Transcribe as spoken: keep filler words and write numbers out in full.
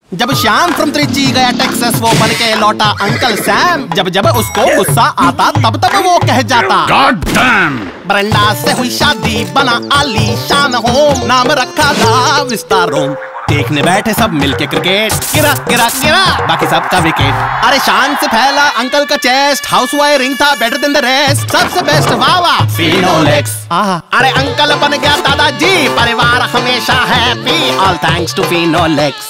जब श्याम फ्रॉम त्रिची गया टेक्सास वो बन के लौटा अंकल सैम। जब जब उसको गुस्सा आता तब तब वो कह जाता गॉड डैम। ब्रेंडा से हुई शादी बना आलीशान होम, नाम रखा था विस्ता रोम। देखने बैठे सब मिलके क्रिकेट, गिरा गिरा गिरा बाकी सबका विकेट। अरे शान से फैला अंकल का चेस्ट, हाउस वायरिंग था बेटर देन द रेस्ट। सबसे बेस्ट वाह वाह फिनोलेक्स। अरे अंकल बन गया दादाजी, परिवार हमेशा happy, all thanks to Finolex.